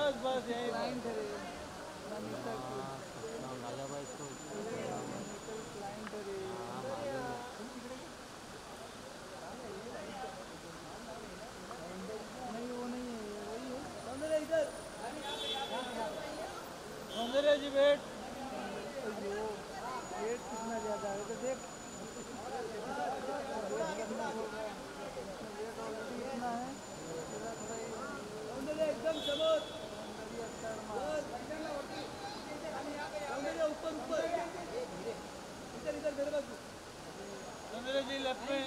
बस बस यही क्लाइंट है रे डाला भाई इसको क्लाइंट है रे नहीं वो नहीं है वही है सौंदर्य इधर सौंदर्य जी वेट अयो वेट कितना ज़्यादा है तो देख वेट ऑलरेडी इतना है सौंदर्य एकदम समोर ऊपर ऊपर इधर इधर मेरे पास सौंदर्य जी लेफ्ट में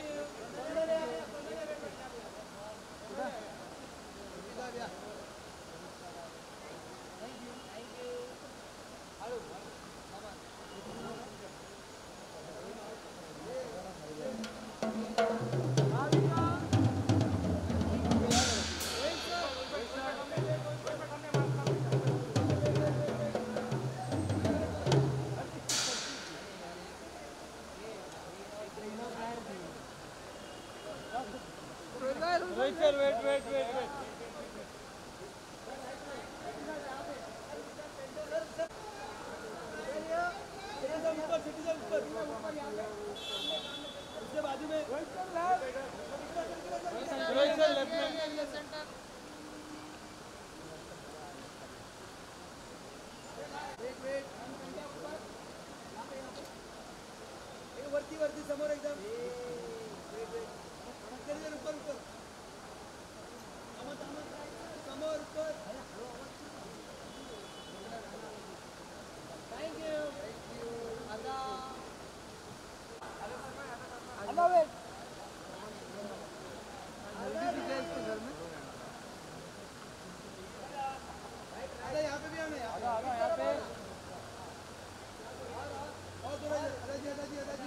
Rohit sir wait wait wait wait उसके बाजू में रोहित सर लेफ्ट में वरती वरती समोर एकदम ऊपर ऊपर समोर ऊपर थैंक यू हेलो वेट जल्दी भी जाए इसके घर में अरे यहाँ पे भी आना यार यहाँ पे और थोड़ा दादाजी दादाजी दादाजी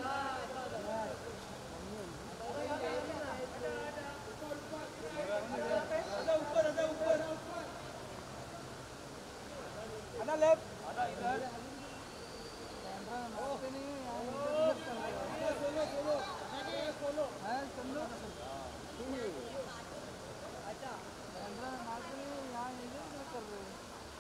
ऊपर आधा ऊपर आधा लेफ्ट आधा इधर नहीं है सोलो सोलो सोलो है समझो अच्छा कैमरा मार के यहाँ इधर कर रहे हैं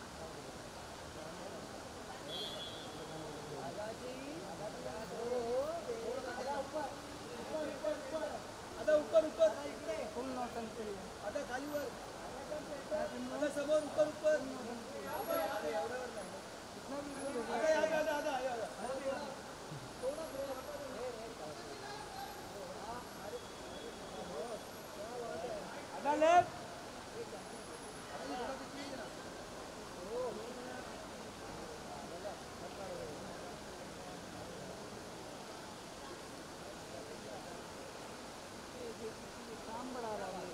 आधा ऊपर ऊपर फुल नौटंक करिए आधा खाली वर आधा समोर ऊपर ऊपर कितना भी आधा आधा आधा आधा आधा लेफ्ट काम बढ़ा रहा है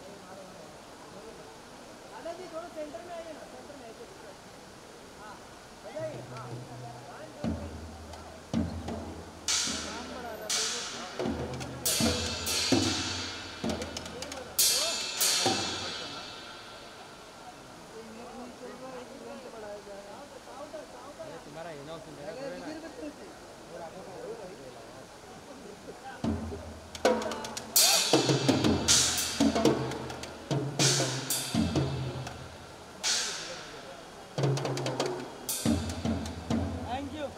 दादाजी थोड़ा सेंटर में आइए ना सेंटर में ऐसे हाँ काम बढ़ा रहा है तुम्हारा इनॉक्स थैंक यू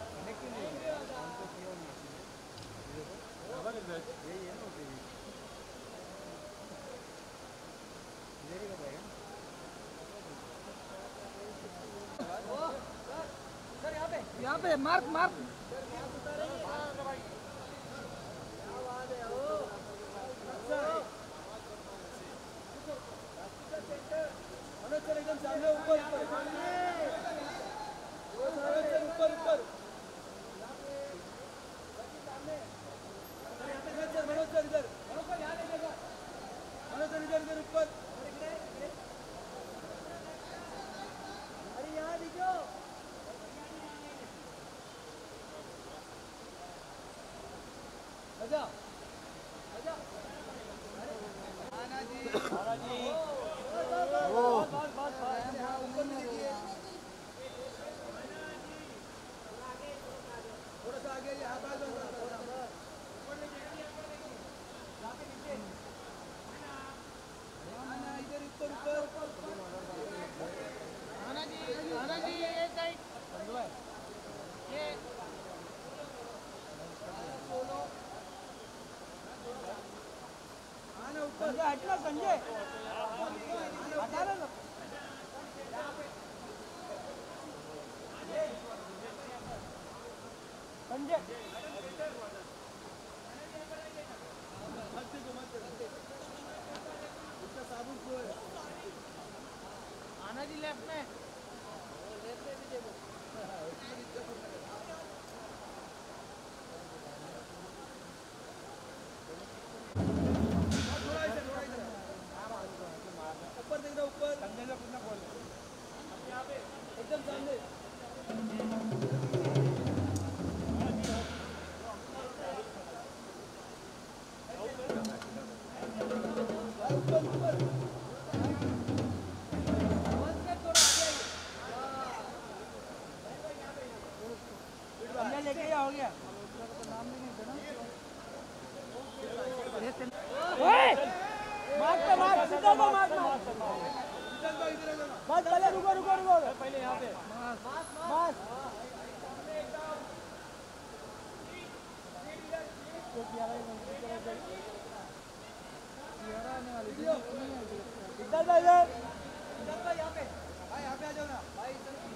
यहाँ पे मार्क मार्क एकदम सामने ऊपर ऊपर ऊपर ऊपर मनोज सर इधर मनोज सर इधर इधर ऊपर अरे यहाँ दिखो आजा आजा आना जी थोड़ा सा आगे हाथ आ जाओ इधर ऊपर ऊपर आना जी संजय हटना संजय हटा ना संजय आना जी लेफ्ट में ऊपर देख रहा ऊपर संजय ने कितना बोल एकदम सामने लेके हो गया नाम भी नहीं मार सीधा को मार बस पहले रुको पहले यहाँ पे बस इधर यहाँ पे आ जाओ ना भाई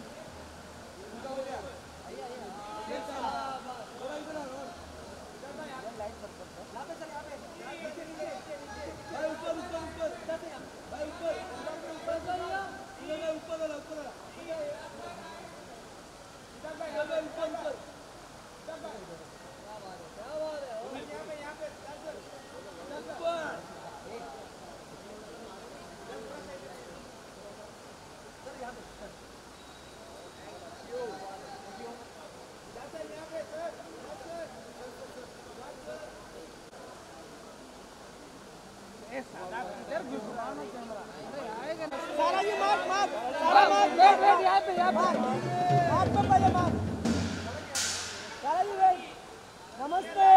सारा जी मार सारा मार यहाँ पे मार तो पहले मार सारा जी वेट नमस्ते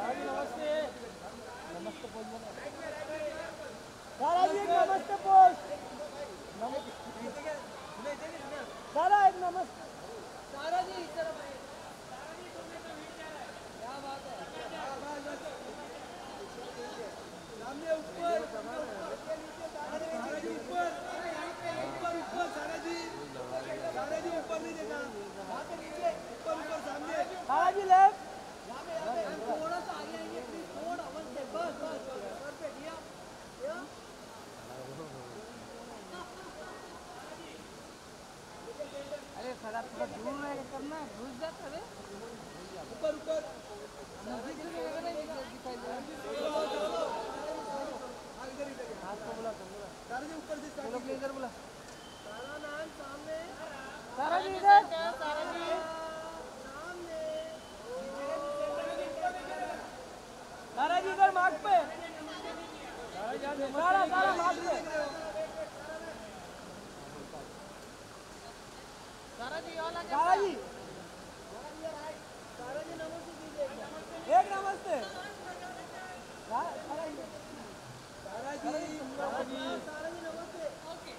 पोज सारा जी नमस्ते पोज सारा एक नमस्ते सारा जी इस तरफ क्या बात है सामने ऊपर ऊपर नहीं देखा ऊपर सामने सारा जी लेफ्ट थोड़ा सा आगे आएंगे प्लीज थोड़ा वन से बस परफेक्ट या अरे खड़ा थोड़ा दूर में करना घुस जाता है ऊपर नजदीक से दिखाई दे हाथ को बुला सारा जी ऊपर से बोलो इधर बुला सारा नाम सामने सारा जी इधर सारा जी सामने सारा जी इधर मार्क पे सारा मार्क पे सारा जी सारा जी नमस्ते कीजिए एक नमस्ते सारा जी नमस्ते ओके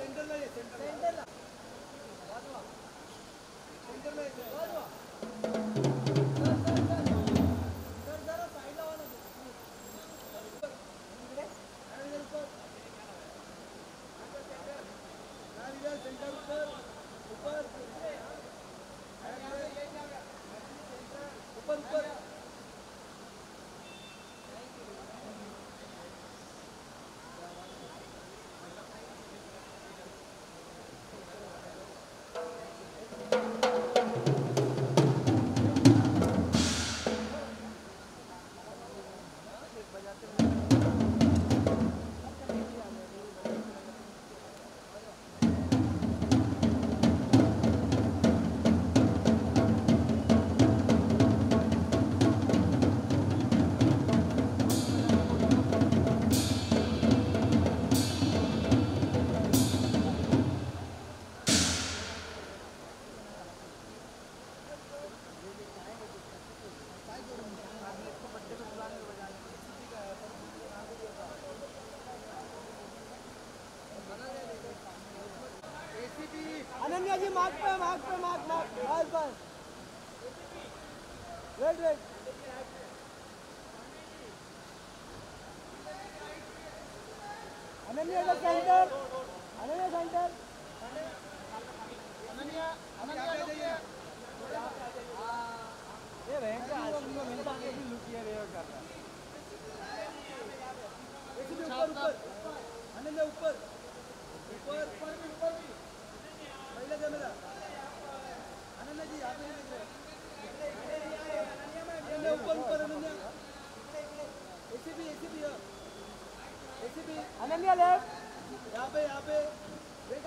सेंटर में अनन्या जी मार्क पे बस वेट अनन्या का सेंटर अनन्या ये रहेंगे आज में मिलता है भी लुक किया रेयर कर रहा है ऊपर अनन्या ऊपर पहले कैमरा अनन्या जी यहाँ पे नहीं दिख रहे अनन्या ऊपर अनन्या एसीबी अनन्या लेफ्ट यहाँ पे वेट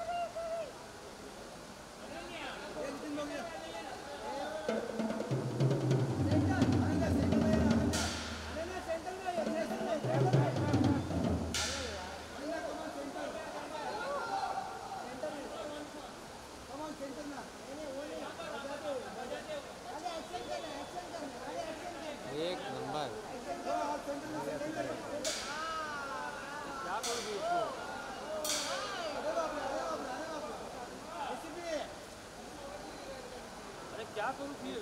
एक दिन हो गया एक नंबर क्या करूँ फिर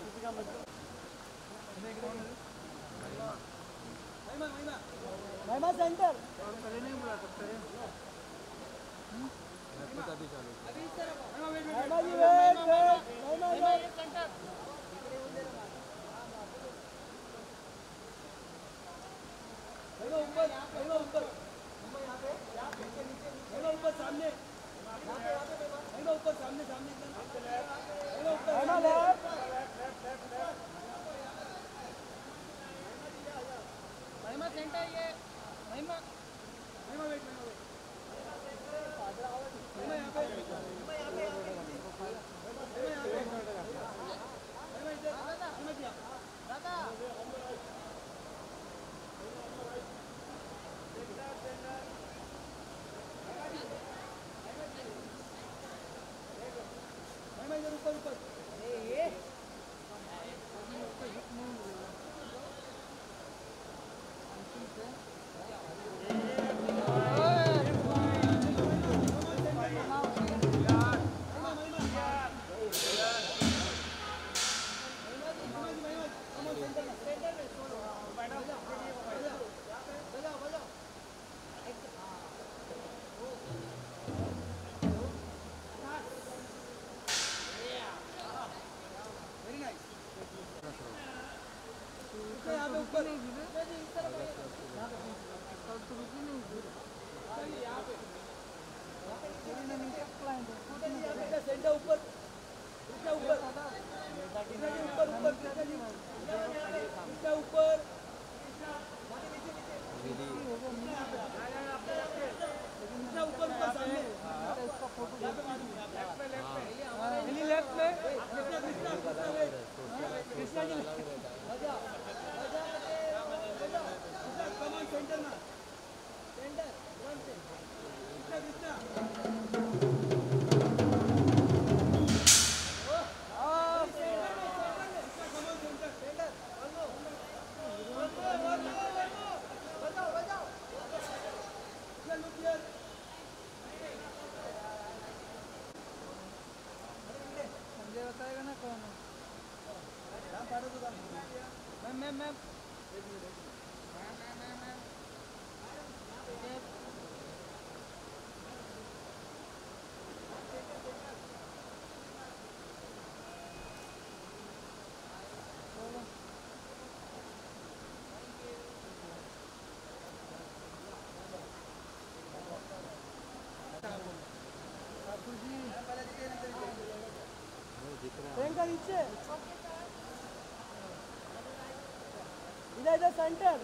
महिमा सेंटर नहीं बोला तब करे अभी चालू महिमा जी वेट महिमा सेंटर ऊपर सामने ऊपर सामने महिमा सेंटर ये महिमा वेट महिमा यहाँ पे मैम प्रियंका नीचे इधर इधर सेंटर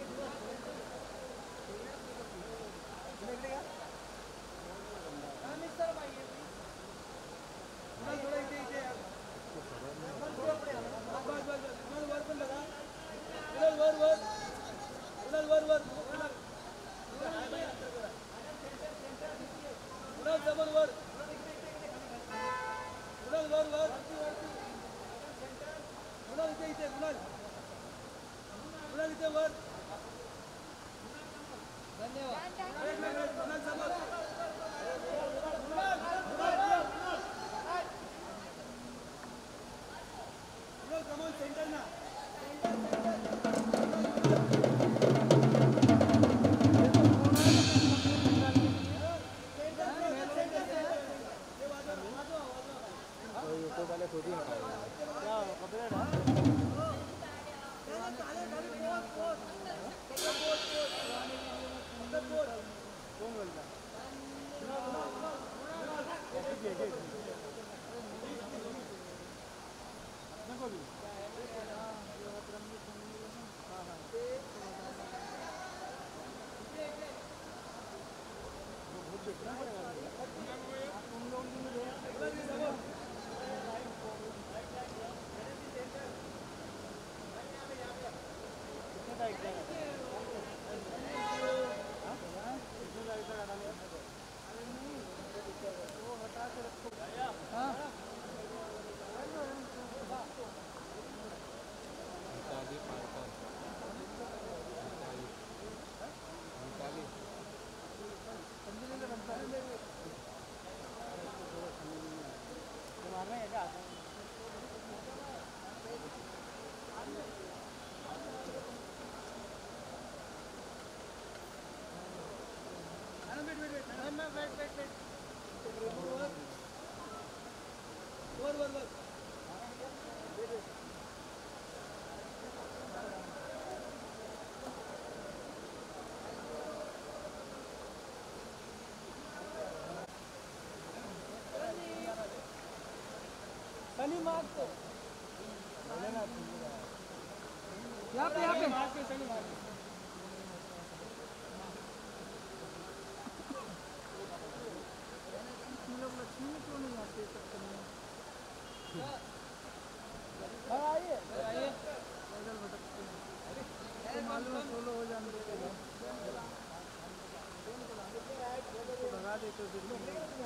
सनी मार्क तो यहाँ पे सनी मार्क लोग लक्ष्मी में क्यों नहीं आते आइए आइए पैदल भटकते हैं मालूम सोलो हो जाने भगा देते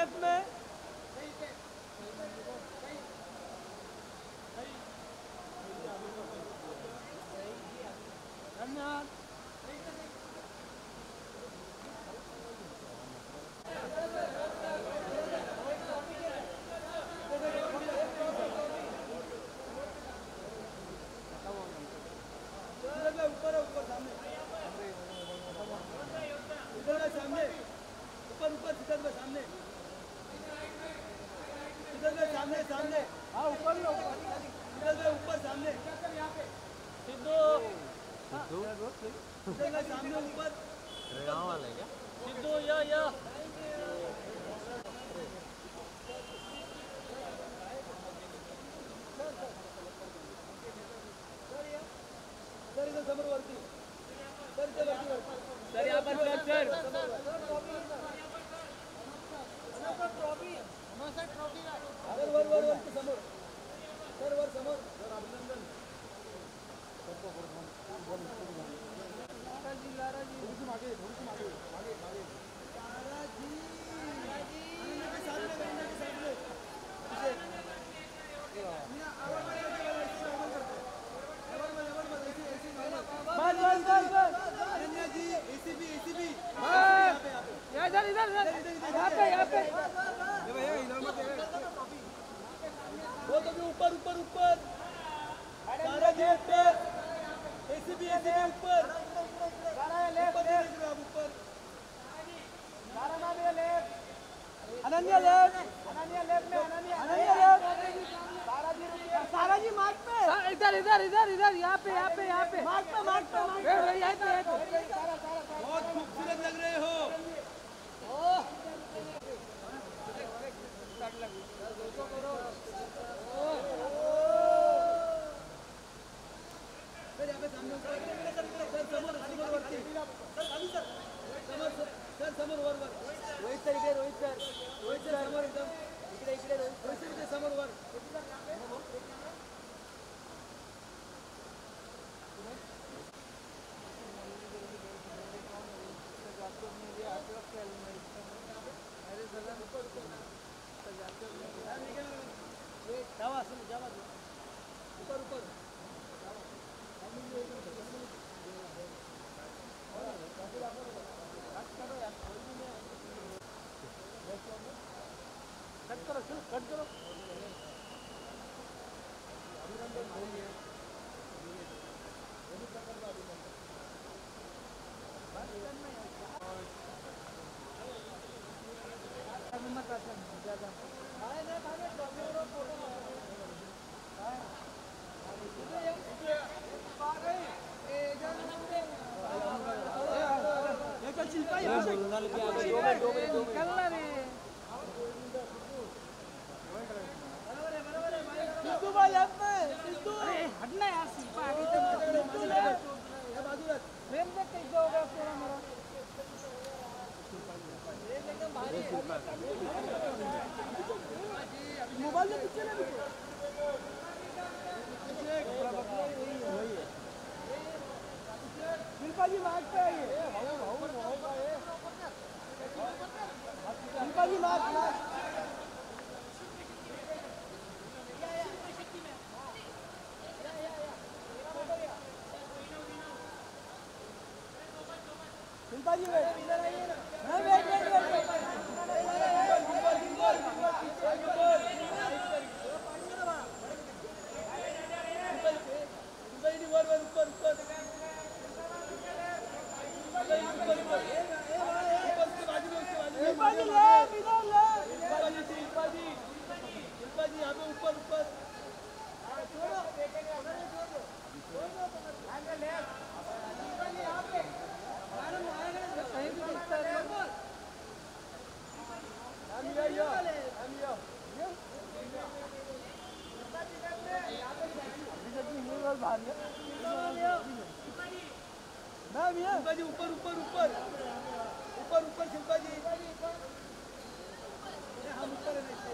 लेफ्ट में धन्यवाद। ऊपर ऊपर सामने इधर का सामने ऊपर ऊपर इधर का सामने इधर का सामने सामने हाँ ऊपर ही इधर का ऊपर सामने सिद्धू इधर का सामने ऊपर गाँव वाले क्या सिद्धू या सर इधर समोर वरती सर इधर वरती सर यहाँ पर सर ट्रॉफी सर वर वर वर समोर सर वर समोर सर अभिनंदन लारा जी थोड़ी सी मागे मागे लारा जी के सामने अनन्या जी एसीबी इधर यहाँ पे वो तो भी ऊपर सारा जी ऊपर एसीबी ऊपर अनन्या लेफ्ट सारा जी मार्क पे इधर यहाँ पे मार्क पे बहुत खूबसूरत लग रहे हो सर यहाँ पे सामने सर समोर वर रोहित सर समोर एकदम इकडे रोहित सर समोर वर ऊपर कट करो हटना यार शिल्पा आगे से फ्रेम देख के जो होगा पूरा मेरा मोबाइल में पीछे ना शिल्पा जी मार्ग पे आइए शिल्पा जी मार्ग शिल्पा जी इधर आइए ना वेट शिल्पा जी ऊपर शिल्पा जी हम ऊपर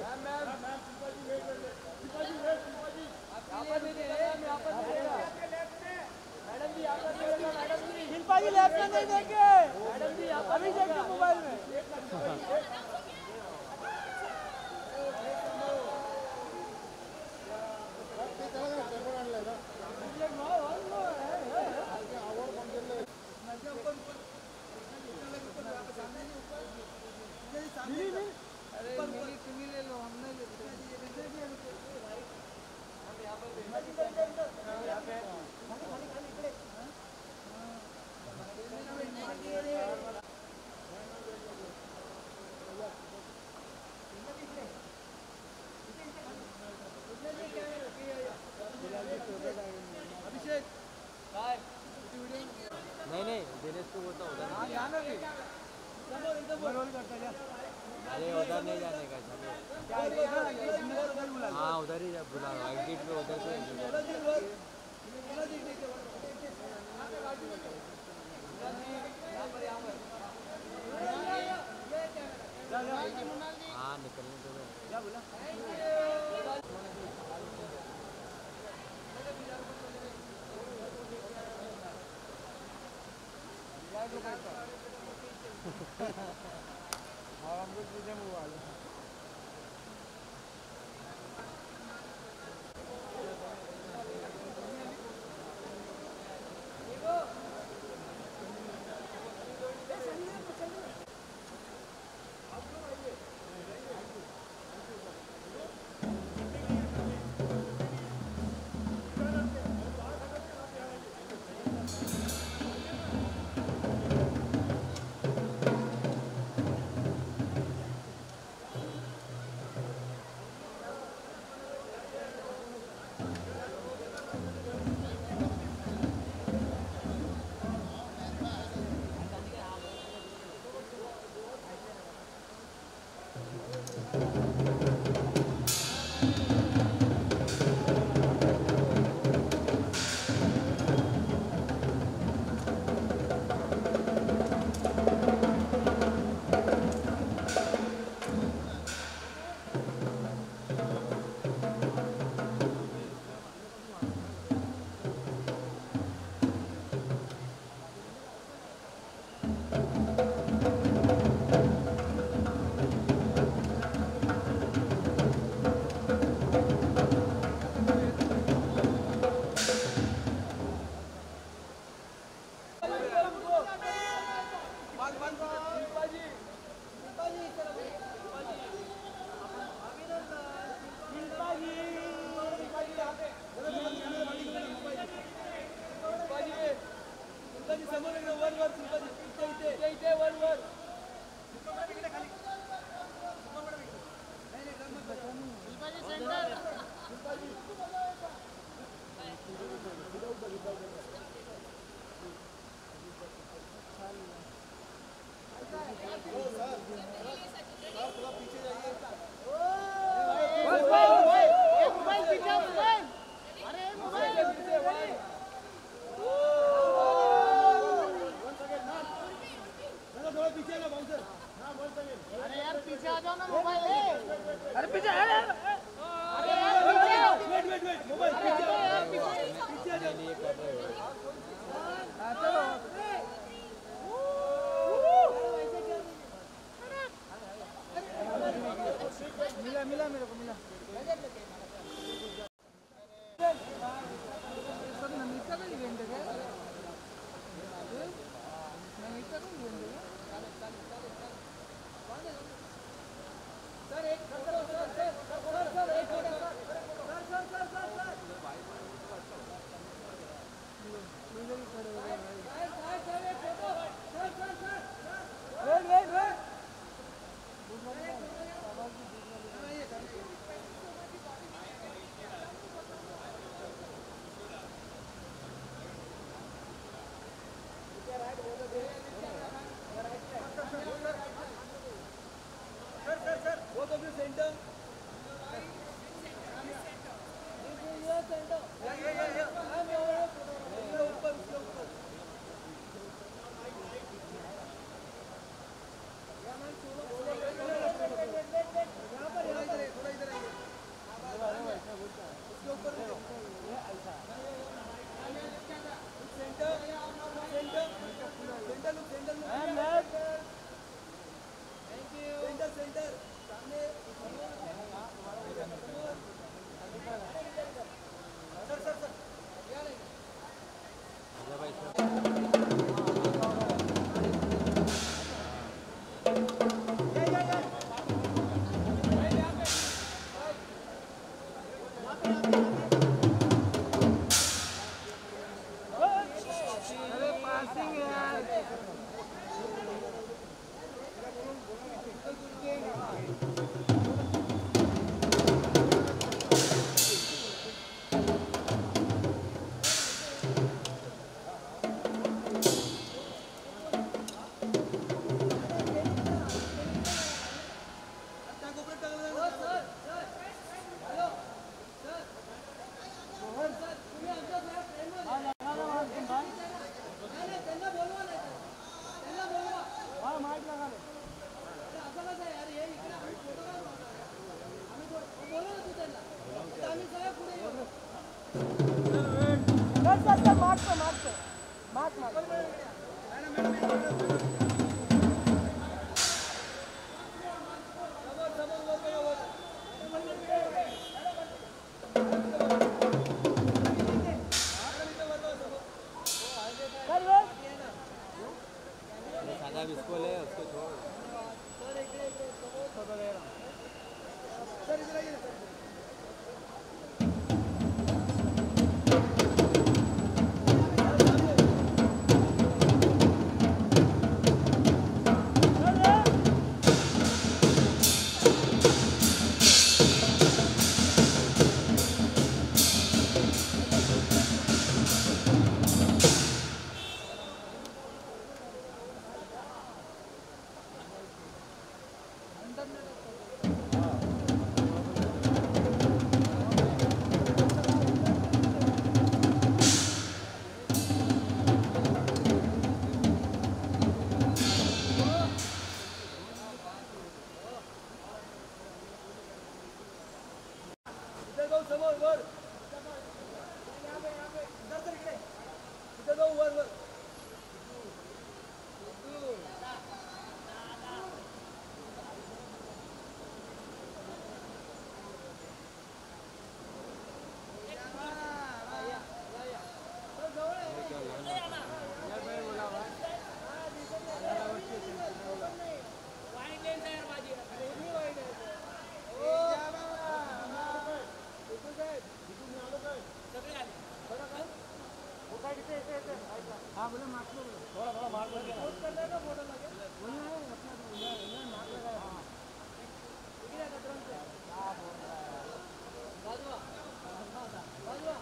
शिल्पा जी लेफ्ट में नहीं देखे अभी देखे मोबाइल में अरे मिली तुम्ही ले लो, हम नहीं लेते। अभिषेक नहीं नहीं दिनेश को बोलता उधर हाँ जाना भी समोर एकदम रोल करता जा। अरे उधर नहीं जाने का चलो क्या इधर बुला लो। हाँ उधर ही बुला लो एग्जिट पे उधर से exit है। हाँ निकलने दो क्या बोला? और हम लोग पीछे मुँह वाले मिला मेरे को मिला सब नमिता का इवेंट है क्या? नमिता का इवेंट है सर एक सर एक इधर ही खड़े हो गए भाई। लगा लो. असं कसं यार हे इकडे आम्ही फोटो काय मारणार? आम्ही बोलू ना तू त्यांना. आता आम्ही सगळे पुढे येऊ. Sir mark. सादा बिस्कुट है उसको छोड़. हाँ बोले मार्क लो थोड़ा मार्क लगे पोस्ट कर देगा फोटो लगे वही है अपना उधर मार्क लगाया हाँ ठीक है तुरंत क्या बोल रहा है बाजूआ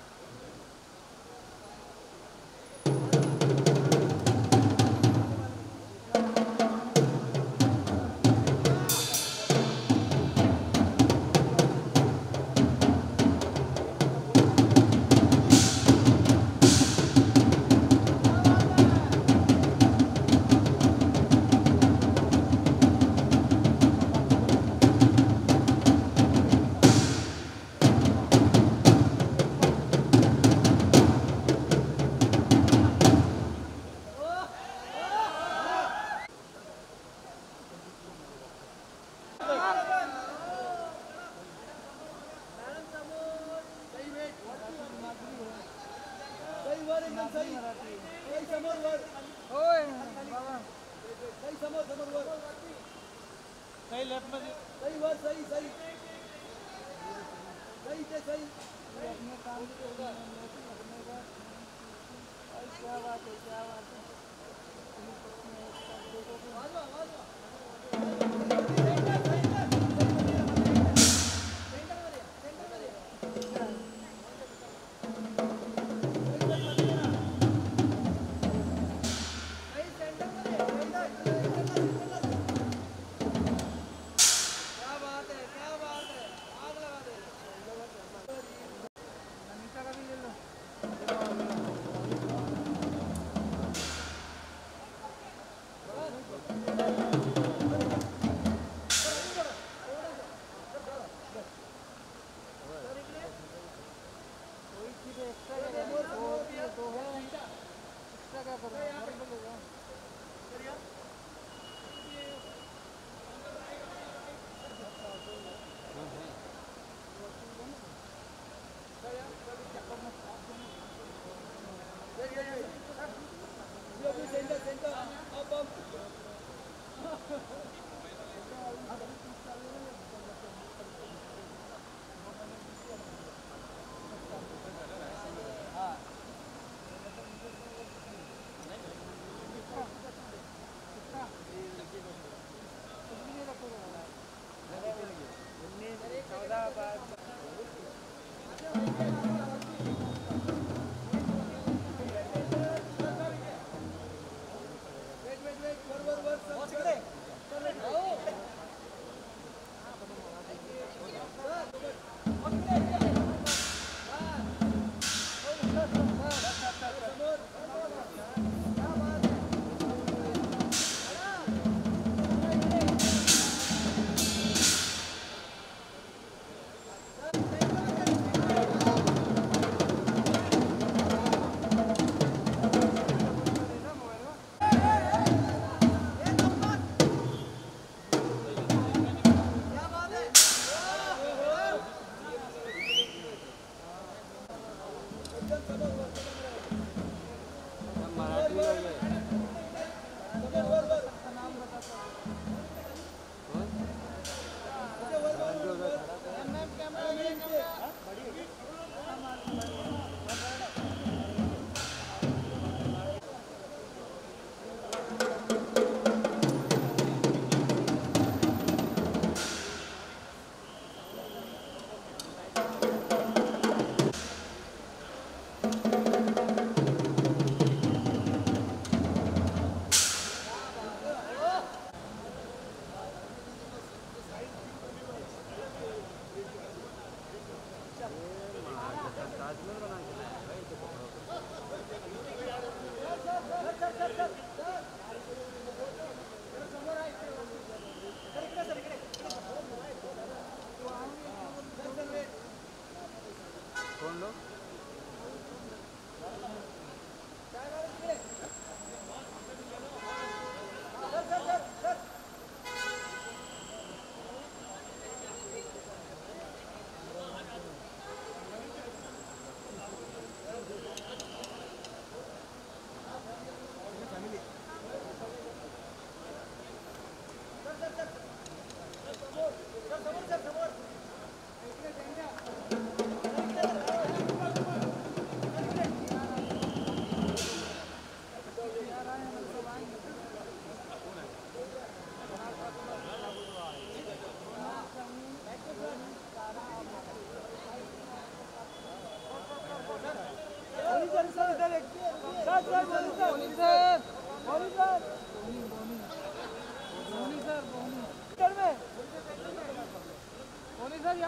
सही लेफ्ट में सही वर सही अपने काम क्या बात है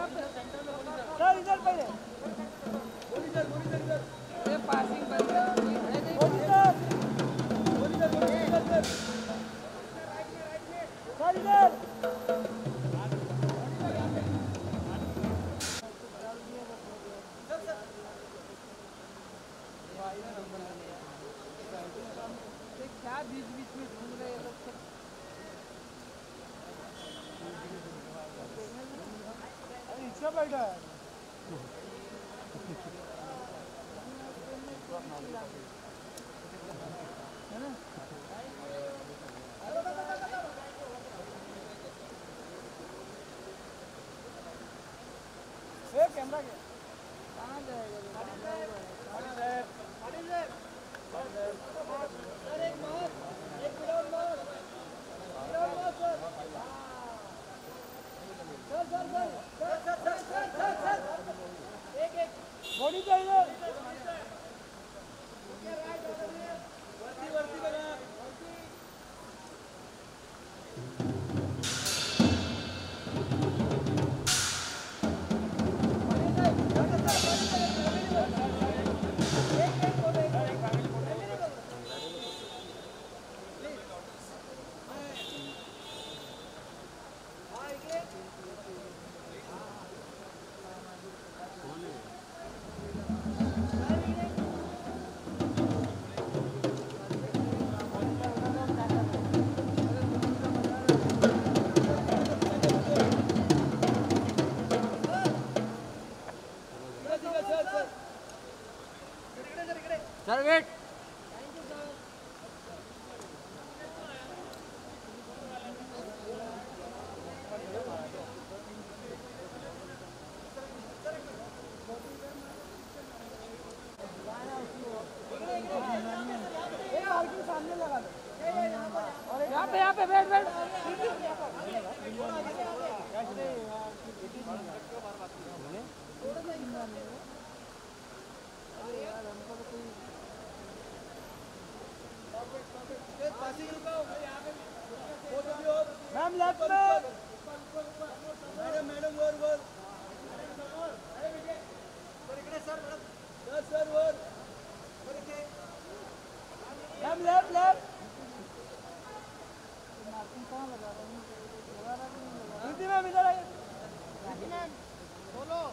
सर इधर पहले ये पासिंग बंद है सर इधर क्या बीच बीच में घूम रहे हैं लोग सब रिक्शा बैठा है कैमरा क्या कहाँ जाएगा बॉडी चाहिए सर वेट सामने लगा दो यहाँ पे बैठ बैठ मैम लेफ्ट में मैडम वर वर ma'am left left Preeti ma'am इधर आइए बोलो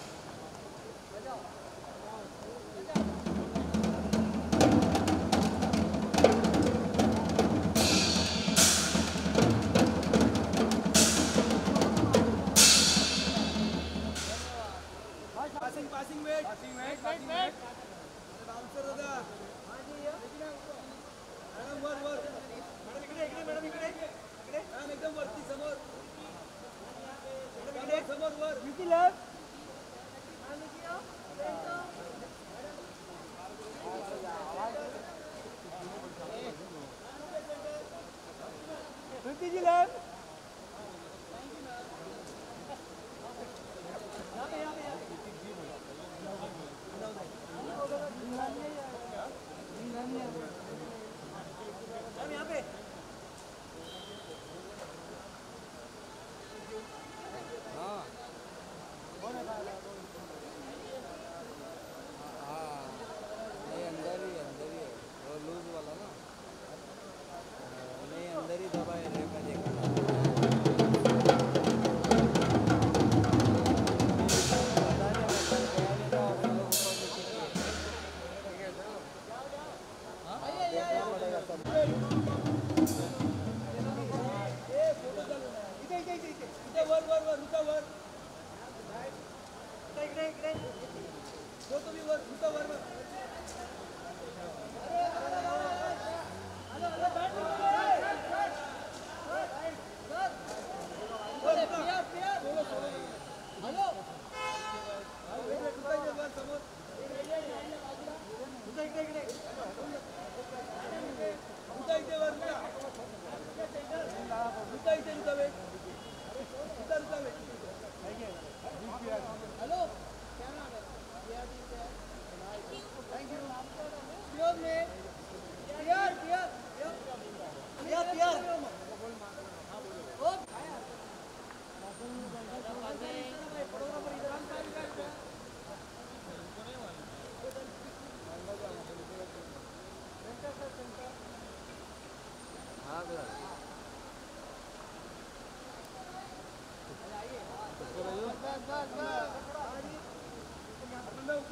पासिंग वेट बाउंसर दादा मॅडम वर वर मॅडम इकडे मॅम एकदम वरती समोर मॅडम समोर वर प्रीति लेफ्ट प्रीति जी लेफ्ट यहाँ पे हाँ हाँ नहीं अंदर ही है वो लूज वाला ना नहीं अंदर ही दबा है मैं देखा भाई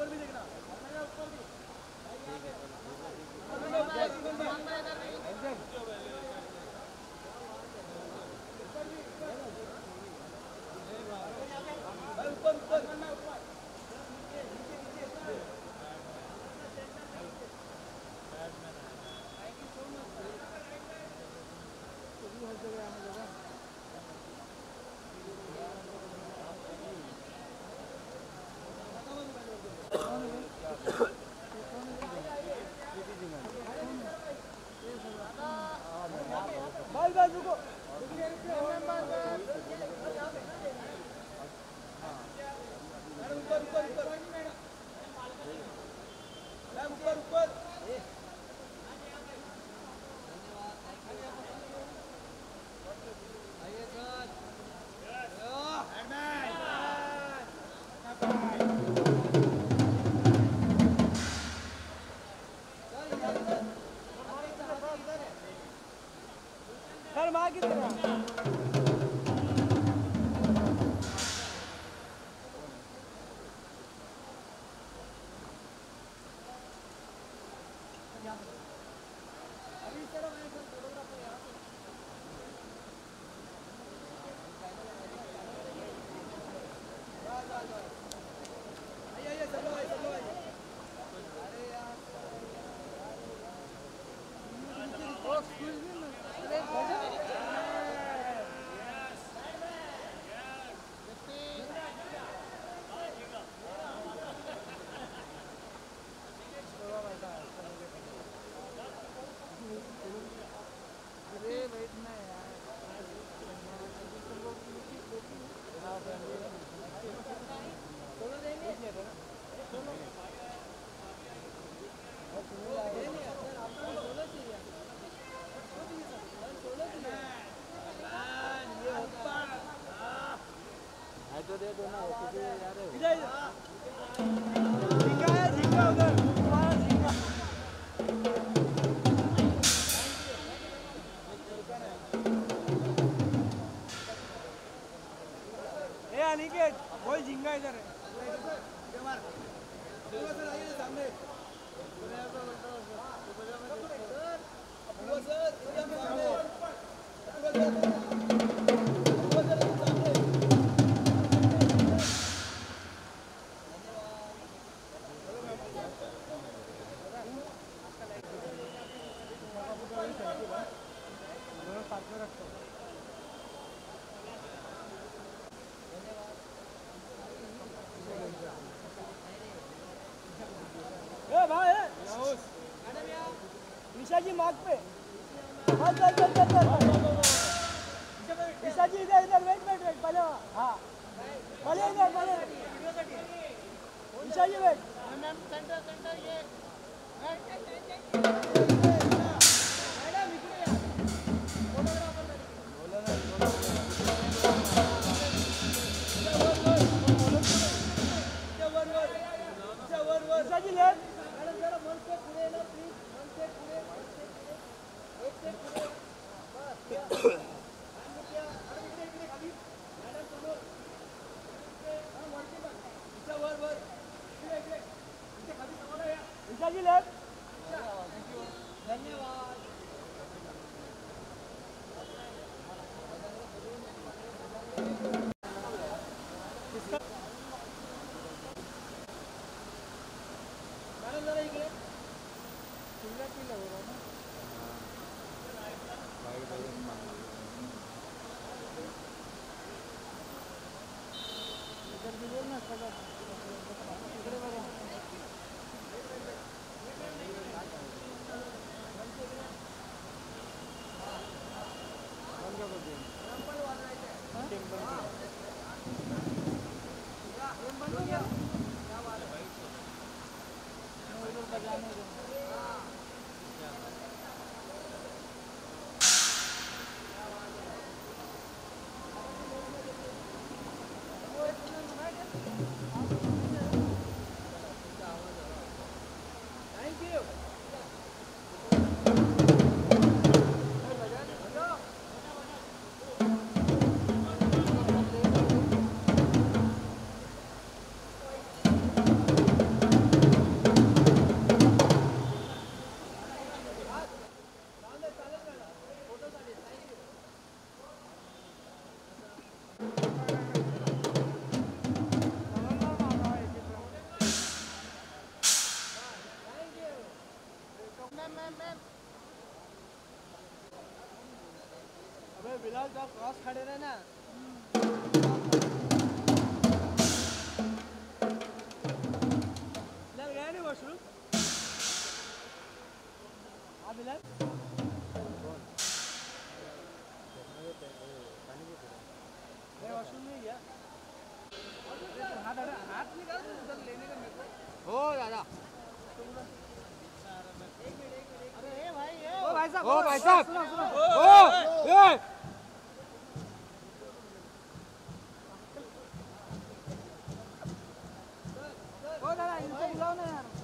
ऊपर भी देखना ऊपर भी बस रुको सर माँ की तरह तो दे दो ना झींगा है झींगा उधर तुम्हारा झींगा ए अनिकेत कोई झींगा इधर है सामने ईशा जी मार्ग पे बस बस बस बस ईशा जी इधर इधर वेट वेट वेट पहले हाँ पहले इधर पहले Isha ji wait centre centre ये मैडम इकडे या फोटोग्राफर ईशा जी लेट मैडम जरा मन से पूरे ना प्लीज मन से पूरे एक से पूरे बस क्या अरे इकडे इकडे खाली मैडम समोर हां वरती बघ ईशा वर वर इकडे इकडे इथे खाली समोर या ईशा जी लेफ्ट थँक्यू धन्यवाद मैडम जरा इकडे किल्ला किल्ला हो रहा ना इधर भी बोलना सगळं इकडे बघा बंद हो गया क्या बात है भाई उधर बजाने दो Thank you. बिलाल तो क्रॉस खड़े रहे ना बिलाल गया नहीं वॉशरूम हाँ बिलाल वॉशरूम नहीं गया हाथ निकाल उधर लेने का मेरे को हो दादा अरे भाई ओ भाई साहब सुनो सुनो ओ ये ओ दादा इनको बुलाओ ना यार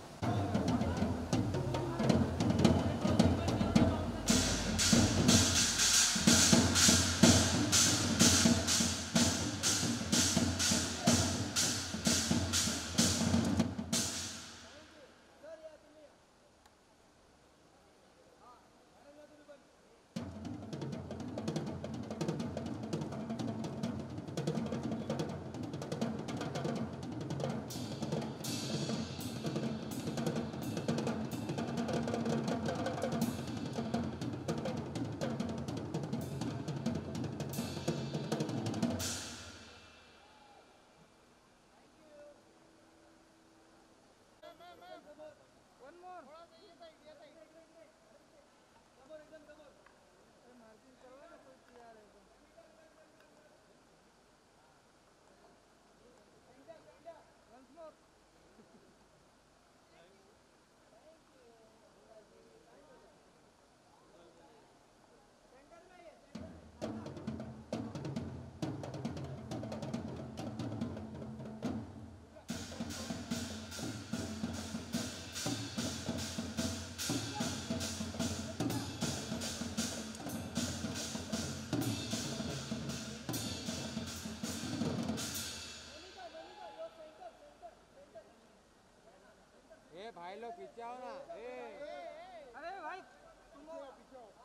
ए भाई लोग पीछे आओ ना ए अरे भाई तुम पीछे आओ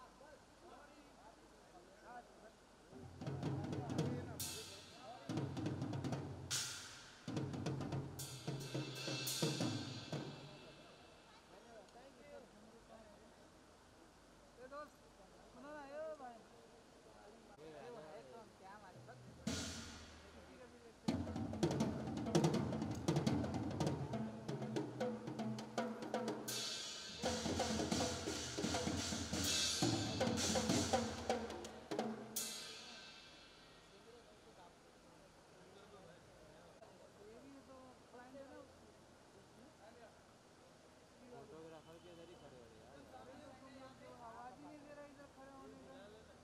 सुनो ना ये भाई क्या मारे फोटोग्राफर के इधर ही खड़े हो रहे यार आवाज ही नहीं दे रहा इधर खड़े होने का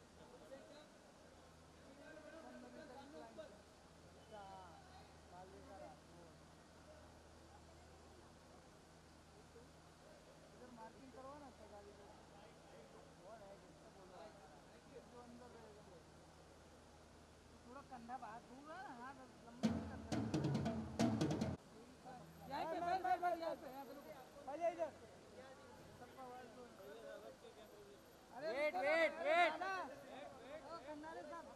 इधर मार्किंग करवा ना अच्छा गाड़ी को कौन है किसको बोल रहा है जो अंदर रहेगा थोड़ा कंधा बाहर दूर है ना हाथ लंबा नहीं करना यहीं पे बैठ यहीं पे रुको पहले इधर सबका आवाज दो अरे वेट कन्नारे साहब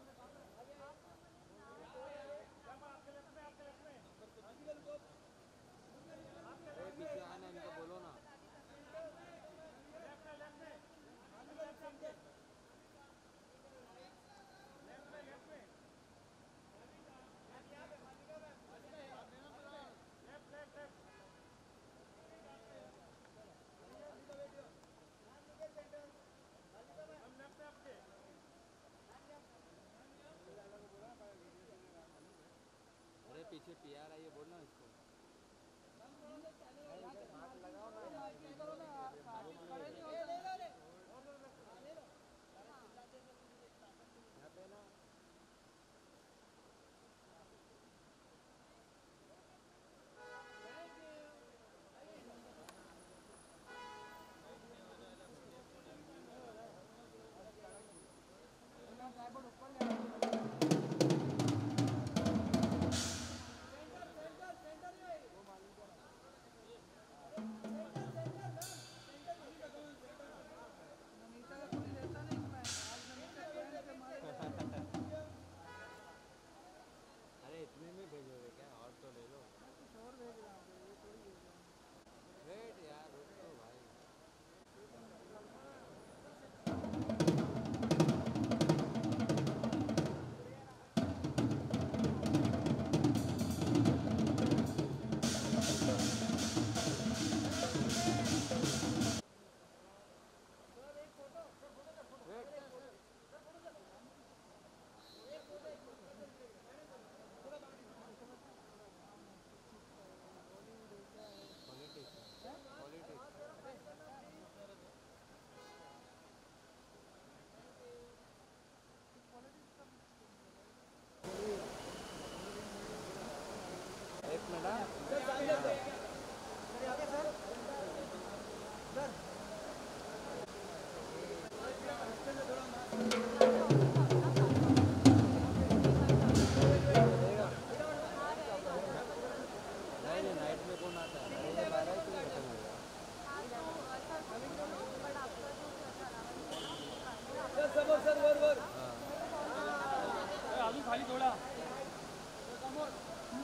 पीछे आना इनको बोलो ना अरे पीछे पीआर आई है बोलना इसको खाली थोड़ा समोर